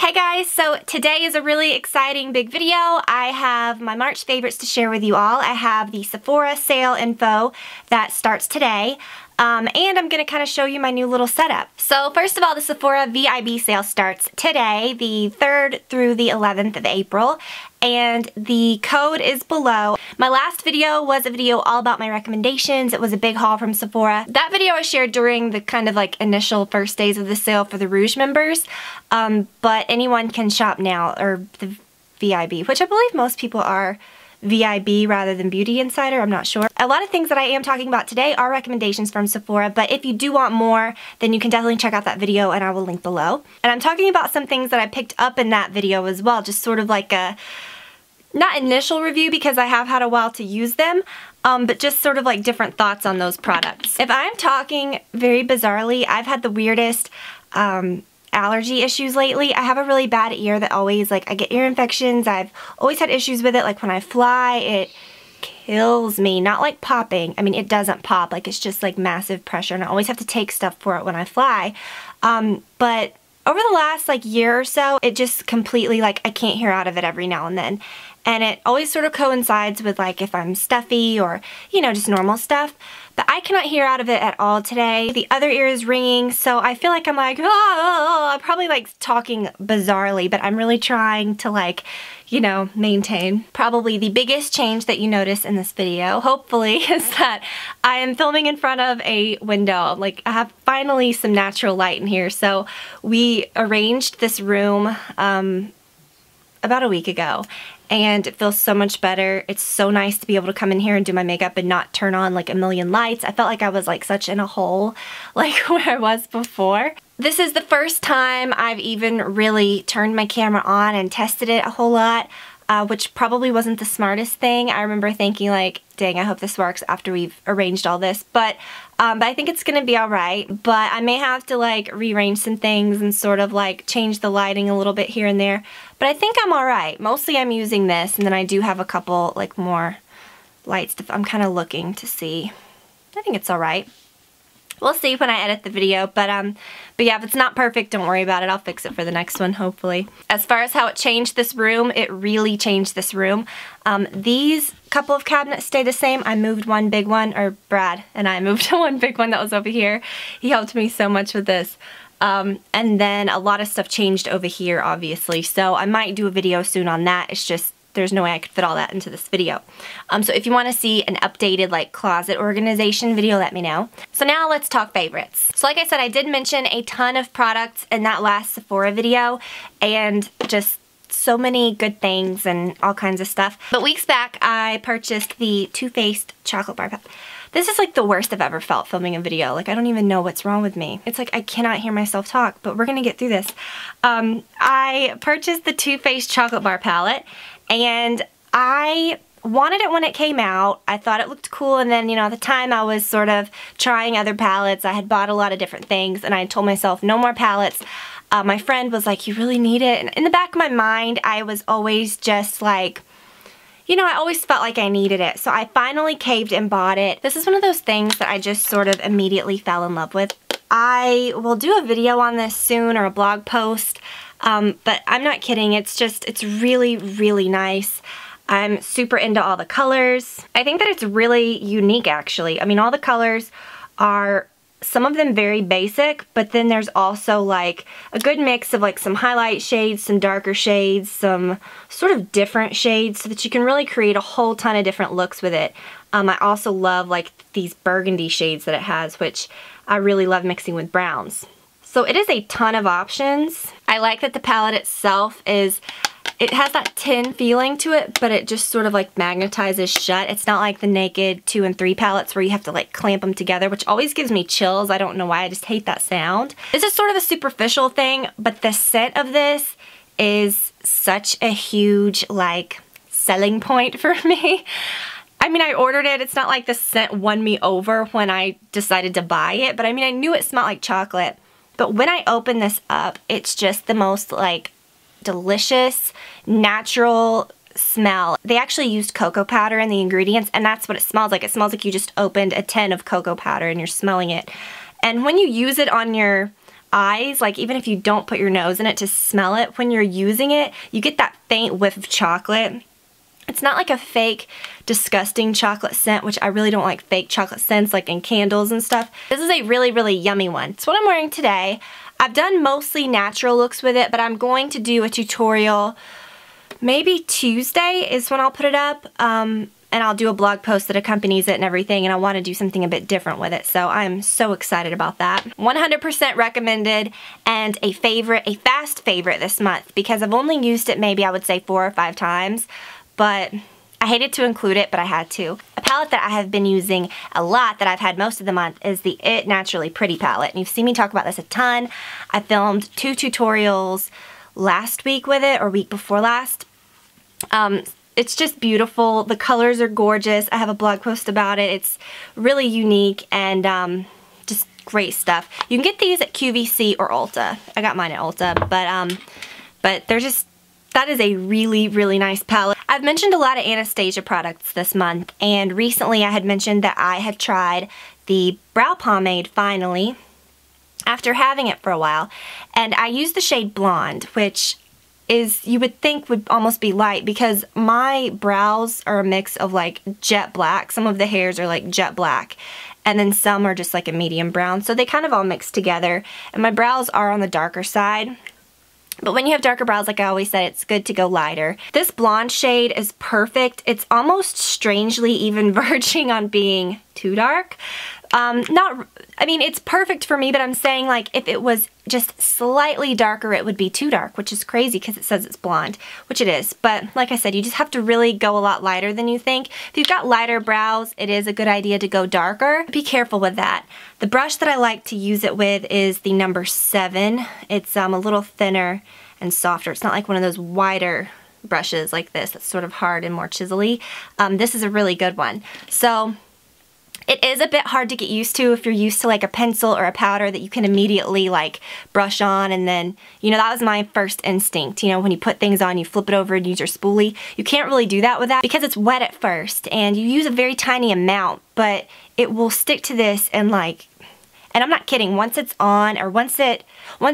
Hey guys, so today is a really exciting big video. I have my March favorites to share with you all. I have the Sephora sale info that starts today. And I'm going to kind of show you my new little setup. So first of all, the Sephora VIB sale starts today, the 3rd through the 11th of April, and the code is below. My last video was a video all about my recommendations. It was a big haul from Sephora. That video I shared during the kind of like initial first days of the sale for the Rouge members, but anyone can shop now, or the VIB, which I believe most people are VIB rather than Beauty Insider, I'm not sure. A lot of things that I am talking about today are recommendations from Sephora, but if you do want more, then you can definitely check out that video and I will link below. And I'm talking about some things that I picked up in that video as well, just sort of like a, not initial review because I have had a while to use them, but just sort of like different thoughts on those products. If I'm talking very bizarrely, I've had the weirdest allergy issues lately. I have a really bad ear that always, like, I get ear infections. I've always had issues with it. Like when I fly, it kills me. Not like popping. I mean, it doesn't pop. Like it's just like massive pressure and I always have to take stuff for it when I fly. But over the last like year or so, it just completely, like, I can't hear out of it every now and then. And it always sort of coincides with like if I'm stuffy or, you know, just normal stuff. But I cannot hear out of it at all today. The other ear is ringing, so I feel like I'm like, oh, I'm probably like talking bizarrely, but I'm really trying to like, you know, maintain. Probably the biggest change that you notice in this video, hopefully, is that I am filming in front of a window. Like I have finally some natural light in here. So we arranged this room about a week ago. And it feels so much better. It's so nice to be able to come in here and do my makeup and not turn on like a million lights. I felt like I was like such in a hole like where I was before. This is the first time I've even really turned my camera on and tested it a whole lot, which probably wasn't the smartest thing. I remember thinking like, dang, I hope this works after we've arranged all this. But I think it's gonna be alright. But I may have to like rearrange some things and sort of like change the lighting a little bit here and there. But I think I'm alright. Mostly I'm using this, and then I do have a couple like more light stuff I'm kind of looking to see. I think it's alright. We'll see when I edit the video, but yeah, if it's not perfect, don't worry about it. I'll fix it for the next one, hopefully. As far as how it changed this room, it really changed this room. These couple of cabinets stay the same. I moved one big one, or Brad and I moved one big one that was over here. He helped me so much with this. And then a lot of stuff changed over here, obviously, so I might do a video soon on that. It's just there's no way I could fit all that into this video. So if you want to see an updated like closet organization video, let me know. So now let's talk favorites. So like I said, I did mention a ton of products in that last Sephora video and just so many good things and all kinds of stuff. But weeks back, I purchased the Too Faced chocolate bar palette. This is like the worst I've ever felt filming a video. Like I don't even know what's wrong with me. It's like I cannot hear myself talk, but we're gonna get through this. I purchased the Too Faced chocolate bar palette and I wanted it when it came out. I thought it looked cool, and then, you know, at the time I was sort of trying other palettes. I had bought a lot of different things and I told myself no more palettes. My friend was like, you really need it? And in the back of my mind, I was always just like, you know, I always felt like I needed it. So I finally caved and bought it. This is one of those things that I just sort of immediately fell in love with. I will do a video on this soon, or a blog post, but I'm not kidding. It's just, it's really, really nice. I'm super into all the colors. I think that it's really unique, actually. I mean, all the colors are, some of them very basic, but then there's also like a good mix of like some highlight shades, some darker shades, some sort of different shades, so that you can really create a whole ton of different looks with it. I also love like these burgundy shades that it has, which I really love mixing with browns. So it is a ton of options. I like that the palette itself is, it has that tin feeling to it, but it just sort of like magnetizes shut. It's not like the Naked 2 and 3 palettes where you have to like clamp them together, which always gives me chills. I don't know why, I just hate that sound. This is sort of a superficial thing, but the scent of this is such a huge like selling point for me. I mean, I ordered it. It's not like the scent won me over when I decided to buy it, but I mean, I knew it smelled like chocolate. But when I open this up, it's just the most like delicious, natural smell. They actually used cocoa powder in the ingredients, and that's what it smells like. It smells like you just opened a tin of cocoa powder and you're smelling it. And when you use it on your eyes, like even if you don't put your nose in it to smell it, when you're using it, you get that faint whiff of chocolate. It's not like a fake, disgusting chocolate scent, which I really don't like fake chocolate scents like in candles and stuff. This is a really, really yummy one. It's what I'm wearing today. I've done mostly natural looks with it, but I'm going to do a tutorial. Maybe Tuesday is when I'll put it up. And I'll do a blog post that accompanies it and everything, and I want to do something a bit different with it, so I'm so excited about that. 100% recommended, and a favorite, a fast favorite this month, because I've only used it maybe I would say 4 or 5 times, but I hated to include it, but I had to. A palette that I have been using a lot, that I've had most of the month, is the It Naturally Pretty palette, and you've seen me talk about this a ton. I filmed 2 tutorials last week with it, or week before last. It's just beautiful. The colors are gorgeous. I have a blog post about it. It's really unique and just great stuff. You can get these at QVC or Ulta. I got mine at Ulta, but they're just, that is a really, really nice palette. I've mentioned a lot of Anastasia products this month, and recently I had mentioned that I have tried the brow pomade finally, after having it for a while, and I used the shade Blonde, which is, you would think would almost be light, because my brows are a mix of like jet black. Some of the hairs are like jet black, and then some are just like a medium brown, so they kind of all mix together, and my brows are on the darker side. But when you have darker brows, like I always said, it's good to go lighter. This blonde shade is perfect. It's almost strangely even verging on being too dark. I mean, it's perfect for me, but I'm saying like if it was just slightly darker, it would be too dark, which is crazy because it says it's blonde, which it is. But like I said, you just have to really go a lot lighter than you think. If you've got lighter brows, it is a good idea to go darker. Be careful with that. The brush that I like to use it with is the number 7. It's a little thinner and softer. It's not like one of those wider brushes like this that's sort of hard and more chiselly. This is a really good one. So it is a bit hard to get used to if you're used to like a pencil or a powder that you can immediately like brush on, and then, you know, that was my first instinct. You know, when you put things on, you flip it over and use your spoolie. You can't really do that with that because it's wet at first and you use a very tiny amount, but it will stick to this and like, and I'm not kidding, once it's on or once it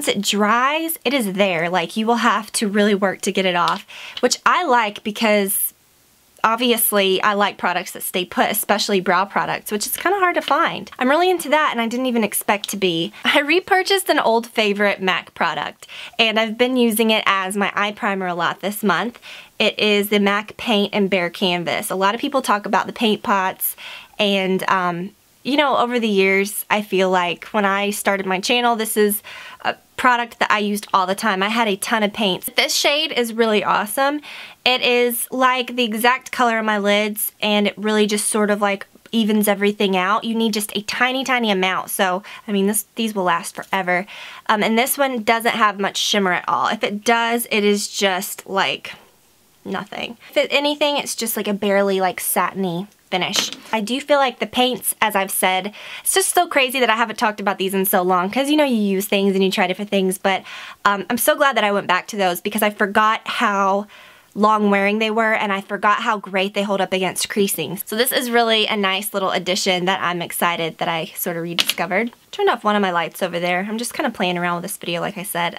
dries, it is there. Like you will have to really work to get it off, which I like because obviously I like products that stay put, especially brow products, which is kind of hard to find. I'm really into that, and I didn't even expect to be. I repurchased an old favorite MAC product, and I've been using it as my eye primer a lot this month. It is the MAC Paint and Bare Canvas. A lot of people talk about the paint pots, and you know, over the years, I feel like when I started my channel, this is a product that I used all the time. I had a ton of paints. This shade is really awesome. It is like the exact color of my lids, and it really just sort of like evens everything out. You need just a tiny, tiny amount. So, I mean, these will last forever. And this one doesn't have much shimmer at all. If it does, it is just like nothing. If anything, it's just like a barely like satiny finish. I do feel like the paints, as I've said, it's just so crazy that I haven't talked about these in so long, because you know, you use things and you try different things, but I'm so glad that I went back to those because I forgot how long wearing they were, and I forgot how great they hold up against creasing. So this is really a nice little addition that I'm excited that I sort of rediscovered. Turned off one of my lights over there. I'm just kind of playing around with this video, like I said.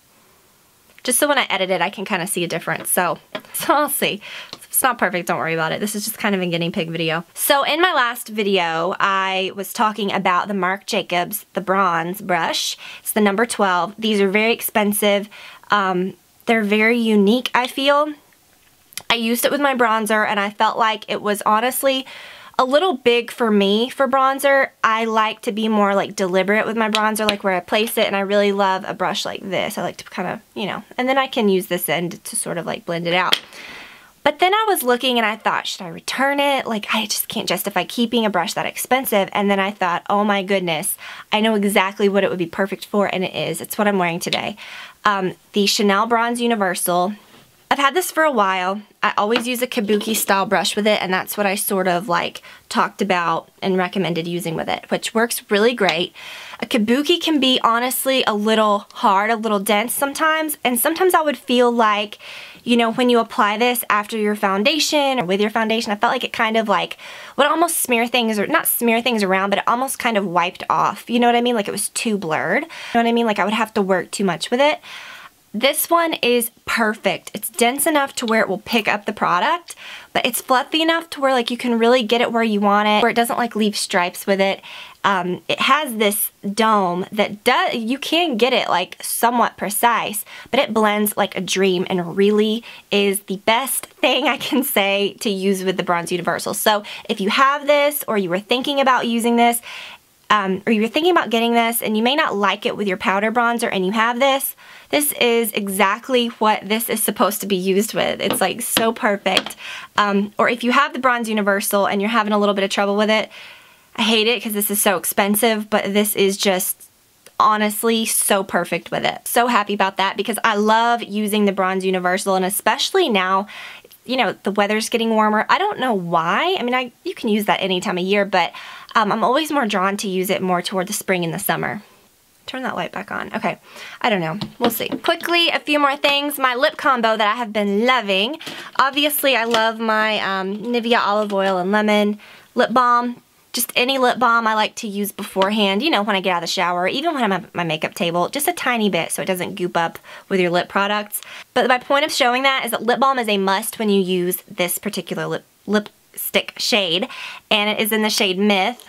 Just so when I edit it, I can kind of see a difference. So I'll see. If it's not perfect, don't worry about it. This is just kind of a guinea pig video. So in my last video, I was talking about the Marc Jacobs, the bronze brush. It's the number 12. These are very expensive. They're very unique, I feel. I used it with my bronzer, and I felt like it was honestly a little big for me for bronzer. I like to be more like deliberate with my bronzer, like where I place it, and I really love a brush like this. I like to kind of, you know, and then I can use this end to sort of like blend it out. But then I was looking and I thought, should I return it? Like, I just can't justify keeping a brush that expensive. And then I thought, oh my goodness, I know exactly what it would be perfect for, and it is. It's what I'm wearing today. The Chanel Bronze Universal. I've had this for a while. I always use a kabuki style brush with it, and that's what I sort of like talked about and recommended using with it, which works really great. A kabuki can be honestly a little hard, a little dense sometimes, and sometimes I would feel like, you know, when you apply this after your foundation or with your foundation, I felt like it kind of like would almost smear things, or not smear things around, but it almost kind of wiped off. You know what I mean? Like it was too blurred. You know what I mean? Like I would have to work too much with it. This one is perfect. It's dense enough to where it will pick up the product, but it's fluffy enough to where like you can really get it where you want it, where it doesn't like leave stripes with it. It has this dome that you can get it like somewhat precise, but it blends like a dream and really is the best thing I can say to use with the Bronze Universal. So if you have this, or you were thinking about using this, or you were thinking about getting this and you may not like it with your powder bronzer and you have this, this is exactly what this is supposed to be used with. It's like so perfect. Or if you have the Bronze Universal and you're having a little bit of trouble with it, I hate it because this is so expensive, but this is just honestly so perfect with it. So happy about that because I love using the Bronze Universal, and especially now, you know, the weather's getting warmer. I don't know why. I mean, you can use that any time of year, but I'm always more drawn to use it more toward the spring and the summer. Turn that light back on. Okay, I don't know. We'll see. Quickly, a few more things. My lip combo that I have been loving. Obviously, I love my Nivea Olive Oil and Lemon lip balm. Just any lip balm I like to use beforehand, you know, when I get out of the shower, even when I'm at my makeup table, just a tiny bit so it doesn't goop up with your lip products. But my point of showing that is that lip balm is a must when you use this particular lipstick shade, and it is in the shade Myth.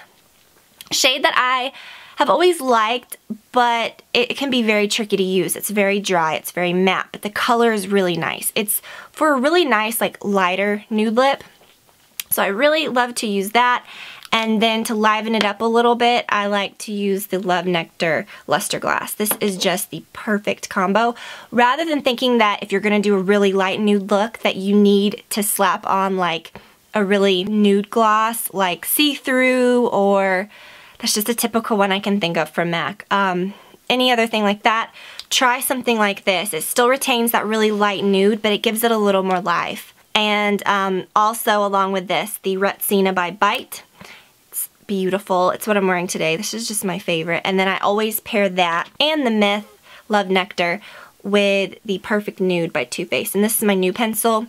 Shade that I have always liked, but it can be very tricky to use. It's very dry, it's very matte, but the color is really nice. It's for a really nice, like, lighter nude lip. So I really love to use that. And then to liven it up a little bit, I like to use the Love Nectar Luster Glass. This is just the perfect combo. Rather than thinking that if you're going to do a really light nude look that you need to slap on like a really nude gloss like See-Through, or that's just a typical one I can think of from MAC. Any other thing like that, try something like this. It still retains that really light nude, but it gives it a little more life. And also along with this, the Retsina by Bite. Beautiful. It's what I'm wearing today. This is just my favorite. And then I always pair that and the Myth Love Nectar with the Perfect Nude by Too Faced. And this is my new pencil.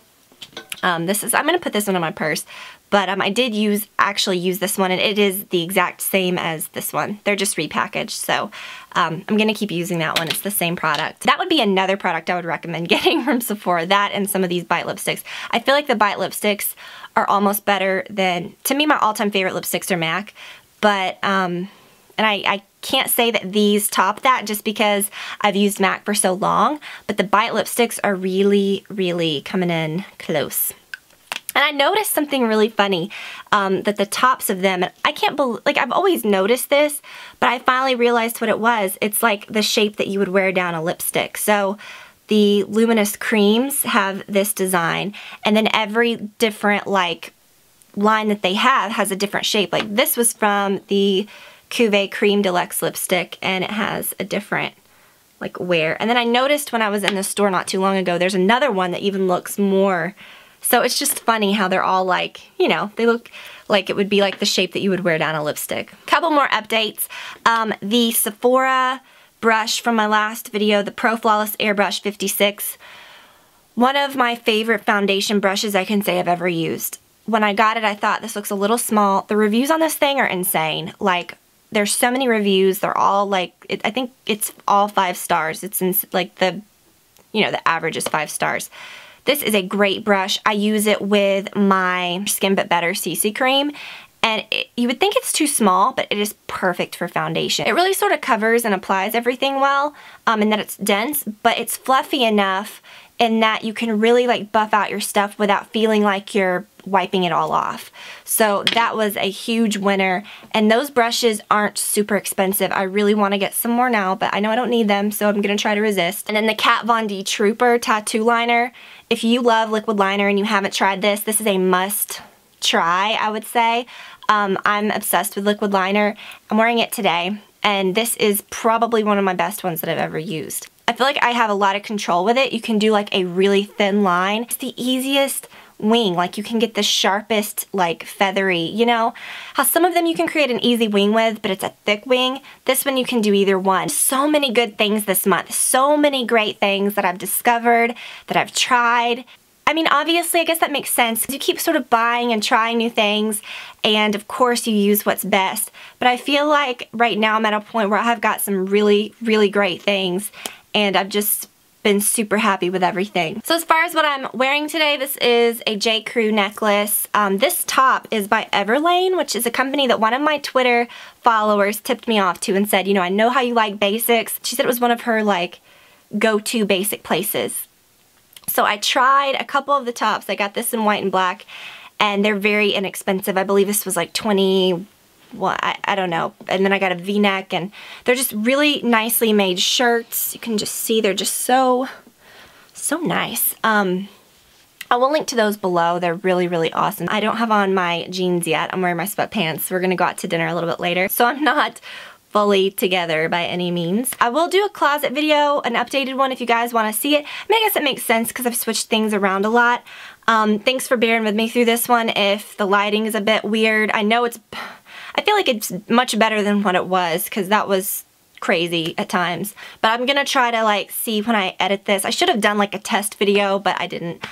I'm going to put this one in my purse, but I did actually use this one, and it is the exact same as this one. They're just repackaged, so I'm going to keep using that one. It's the same product. That would be another product I would recommend getting from Sephora, that and some of these Bite lipsticks. I feel like the Bite lipsticks are almost better than, to me, my all-time favorite lipsticks are MAC, but, and I can't say that these top that just because I've used MAC for so long, but the Bite lipsticks are really, really coming in close. And I noticed something really funny, that the tops of them, and I can't believe, like, I've always noticed this, but I finally realized what it was. It's like the shape that you would wear down a lipstick. So the Luminous Creams have this design, and then every different, like, line that they have has a different shape. Like, this was from the Cuvée Cream Deluxe lipstick, and it has a different, like, wear. And then I noticed when I was in the store not too long ago, there's another one that even looks more. So it's just funny how they're all like, you know, they look like it would be like the shape that you would wear down a lipstick. Couple more updates. The Sephora brush from my last video, the Pro Flawless Airbrush 56. One of my favorite foundation brushes I can say I've ever used. When I got it, I thought this looks a little small. The reviews on this thing are insane. Like, there's so many reviews. They're all like, I think it's all 5 stars. It's in, like, the, you know, the average is 5 stars. This is a great brush. I use it with my Skin But Better CC cream, and you would think it's too small, but it is perfect for foundation. It really sort of covers and applies everything well, in that it's dense, but it's fluffy enough in that you can really, like, buff out your stuff without feeling like you're wiping it all off. So that was a huge winner, and those brushes aren't super expensive. I really want to get some more now, but I know I don't need them, so I'm going to try to resist. And then the Kat Von D Trooper Tattoo Liner. If you love liquid liner and you haven't tried this, this is a must try, I would say. I'm obsessed with liquid liner. I'm wearing it today, and this is probably one of my best ones that I've ever used. I feel like I have a lot of control with it. You can do like a really thin line. It's the easiest wing. Like you can get the sharpest, like feathery, you know? How some of them you can create an easy wing with, but it's a thick wing. This one you can do either one. So many good things this month. So many great things that I've discovered, that I've tried. I mean, obviously, I guess that makes sense. You keep sort of buying and trying new things, and of course you use what's best. But I feel like right now I'm at a point where I've got some really, really great things, and I've just been super happy with everything. So as far as what I'm wearing today, this is a J. Crew necklace. This top is by Everlane, which is a company that one of my Twitter followers tipped me off to and said, you know, I know how you like basics. She said it was one of her like go-to basic places. So I tried a couple of the tops. I got this in white and black, and they're very inexpensive. I believe this was like 20, well, I don't know. And then I got a V-neck, and they're just really nicely made shirts. You can just see they're just so nice. I will link to those below. They're really, really awesome. I don't have on my jeans yet. I'm wearing my sweatpants. We're gonna go out to dinner a little bit later, so I'm not fully together by any means. I will do a closet video, an updated one if you guys want to see it. I mean, I guess it makes sense because I've switched things around a lot. Thanks for bearing with me through this one if the lighting is a bit weird. I know I feel like it's much better than what it was because that was crazy at times. But I'm gonna try to like see when I edit this. I should have done like a test video, but I didn't.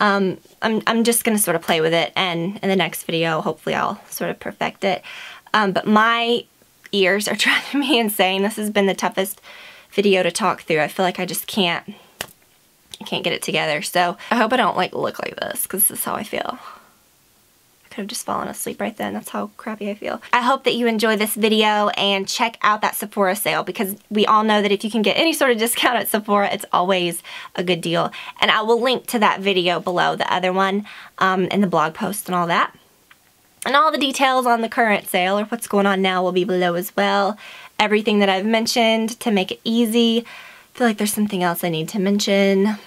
I'm just gonna sort of play with it, and in the next video hopefully I'll sort of perfect it. But my ears are driving me insane. This has been the toughest video to talk through. I feel like I just can't get it together. So I hope I don't like look like this because this is how I feel. I could have just fallen asleep right then. That's how crappy I feel. I hope that you enjoy this video and check out that Sephora sale because we all know that if you can get any sort of discount at Sephora, it's always a good deal. And I will link to that video below, the other one, in the blog post and all that. And all the details on the current sale or what's going on now will be below as well. Everything that I've mentioned to make it easy. I feel like there's something else I need to mention.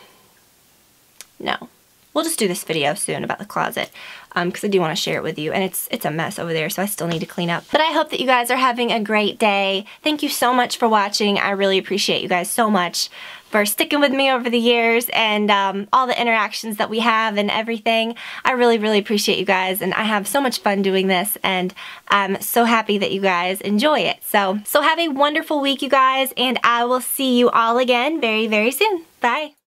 No. We'll just do this video soon about the closet because I do want to share it with you. And it's a mess over there, so I still need to clean up. But I hope that you guys are having a great day. Thank you so much for watching. I really appreciate you guys so much for sticking with me over the years and all the interactions that we have and everything. I really, really appreciate you guys, and I have so much fun doing this, and I'm so happy that you guys enjoy it. So have a wonderful week, you guys, and I will see you all again very, very soon. Bye.